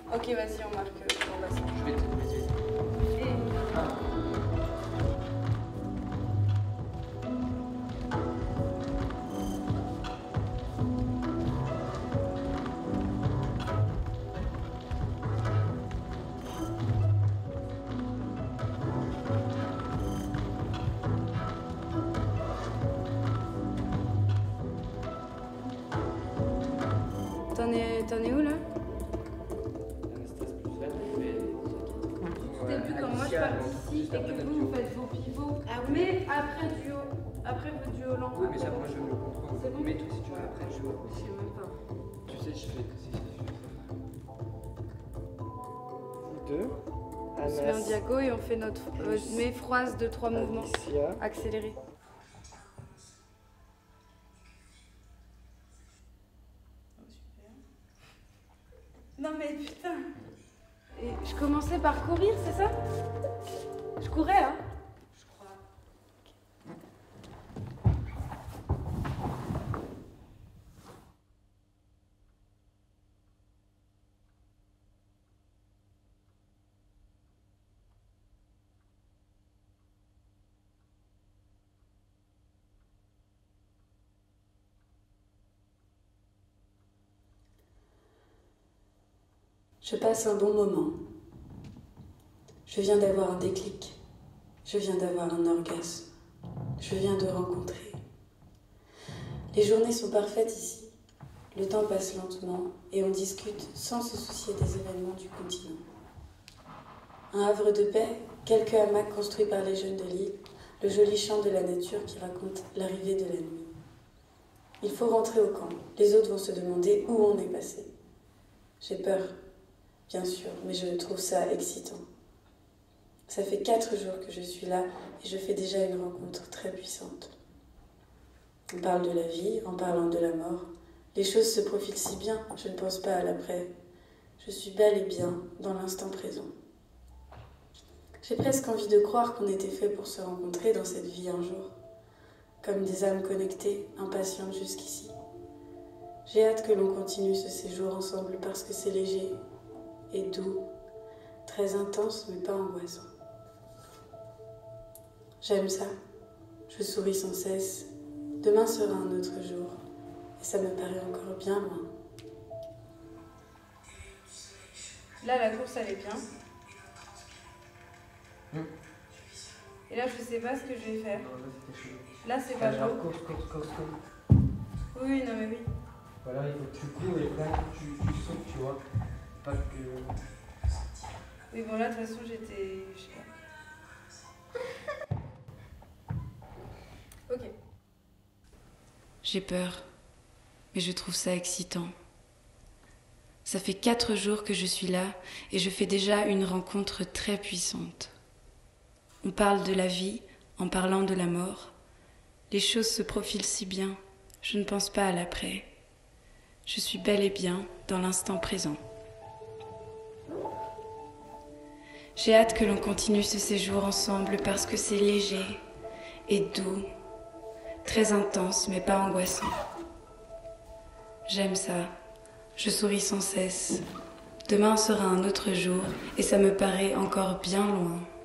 Ok, vas-y, on marque ton bassin. Je vais te... Vas-y, vas-y. Et... T'en es où là? Au début, quand moi je participe et que vous faites vos pivots, mais après du haut, après votre duo lent. Oui, mais ça, moi je le contrôle. C'est bon? Mais toi, si tu veux, après, je vois. Je sais même pas. Tu sais, je fais que si je fais Vous deux. On se met en Anas. diago et on fait notre phrase de 3 mouvements Alicia. accélérés. Non mais putain. Et je commençais par courir, c'est ça? Je courais, hein? Je crois. Je passe un bon moment. Je viens d'avoir un déclic. Je viens d'avoir un orgasme. Je viens de rencontrer. Les journées sont parfaites ici. Le temps passe lentement et on discute sans se soucier des événements du continent. Un havre de paix, quelques hamacs construits par les jeunes de l'île, le joli chant de la nature qui raconte l'arrivée de la nuit. Il faut rentrer au camp. Les autres vont se demander où on est passé. J'ai peur. Bien sûr, mais je trouve ça excitant. Ça fait 4 jours que je suis là et je fais déjà une rencontre très puissante. On parle de la vie en parlant de la mort. Les choses se profilent si bien, je ne pense pas à l'après. Je suis bel et bien dans l'instant présent. J'ai presque envie de croire qu'on était fait pour se rencontrer dans cette vie un jour, comme des âmes connectées, impatientes jusqu'ici. J'ai hâte que l'on continue ce séjour ensemble parce que c'est léger et doux, très intense mais pas angoissant. J'aime ça, je souris sans cesse. Demain sera un autre jour et ça me paraît encore bien loin. Là, la course, elle est bien. Et là, je sais pas ce que je vais faire. Non, là, c'était chaud. Là, c'est pas Genre, chaud. course. Oui, non mais oui. Voilà, il faut que tu cours et là, tu sautes, tu vois. Pas que... Oui, bon, là, de toute façon, j'étais... Je sais pas. Ok. J'ai peur, mais je trouve ça excitant. Ça fait 4 jours que je suis là et je fais déjà une rencontre très puissante. On parle de la vie en parlant de la mort. Les choses se profilent si bien, je ne pense pas à l'après. Je suis bel et bien dans l'instant présent. J'ai hâte que l'on continue ce séjour ensemble parce que c'est léger et doux, très intense mais pas angoissant. J'aime ça, je souris sans cesse. Demain sera un autre jour et ça me paraît encore bien loin.